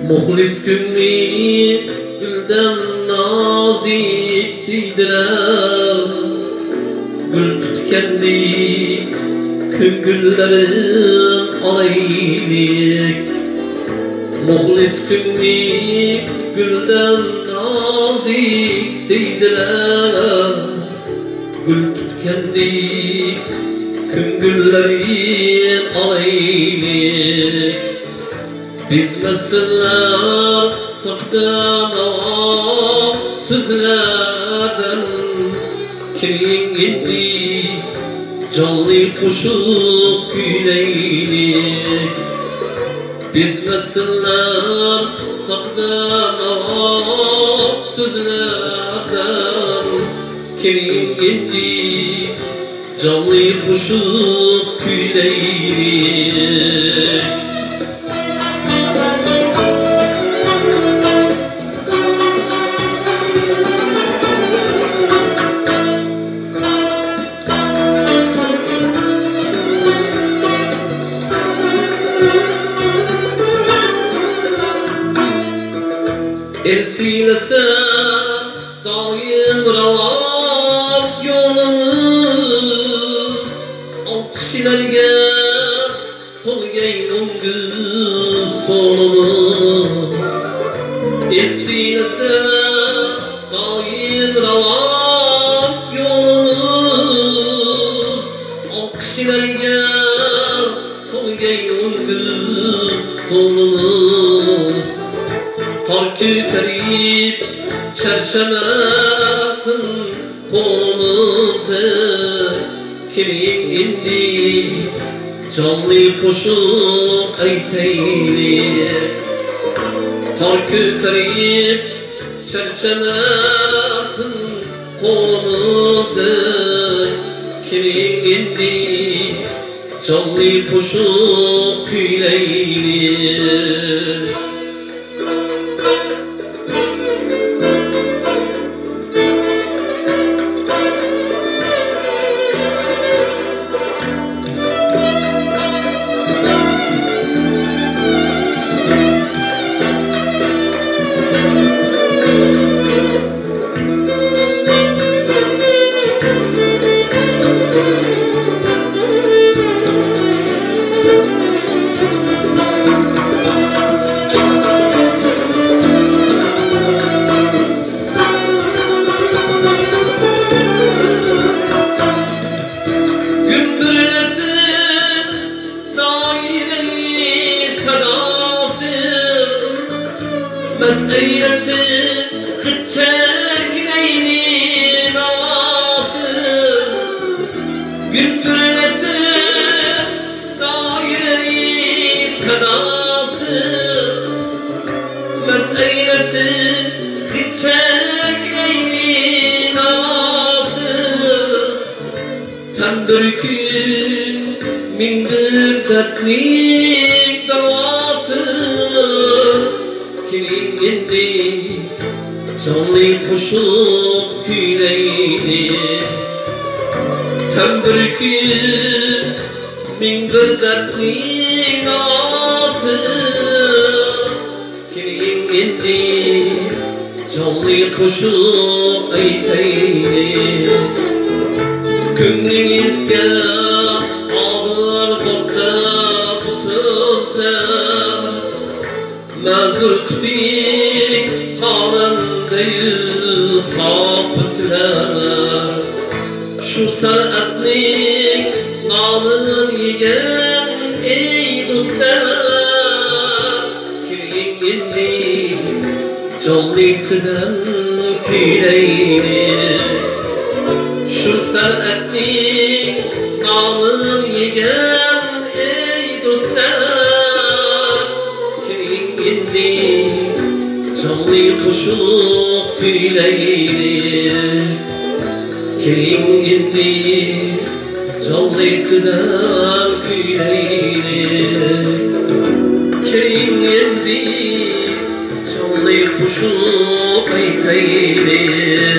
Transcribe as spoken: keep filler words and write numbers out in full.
Muhlis günni gülden nazik deydiler. Gül tutkendi küngüllerin alaylik. Muhlis günni gülden nazik deydiler. Gül tutkendi küngüllerin alaylik. Biz mesleler saktan o sözlerden Keyin indi canlı kuşup güyleylik. Biz mesleler saktan o sözlerden Keyin indi canlı kuşup güyleylik. Elsilese daim ravan yolumuz, o kişilerge tolgayın güz solumuz. Elsilese daim ravan yolumuz, o kişilerge tolgayın güz solumuz. Tarkı terip çerçemesin kolumuzu, Keyin indi canlı koşup aytaylik. Tarkı terip çerçemesin kolumuzu, Keyin indi canlı koşup güyleylik. Meseylesi kıçak neyni navası, gümbürlesi daireli sadası. Meseylesi kıçak neyni navası, tembürkün min bir dertlik davası. Keyin indi canlı koşup güyleylik. Tembürkün min bir dertlik davası. Keyin indi canlı koşup aytaylik. Könlünüzge ağır bolsa bu sözler, mazur tuting halandayı hafızlar. Şu saatning nalın yegen ey dostlar, Keyin indi canlısından güyleylik. Şu saatning nalın yegen ey dostlar, Keyin indi canlı koşup güyleylik. Keyin indi canlısından güyleylik. Keyin indi canlı koşup aytaylik.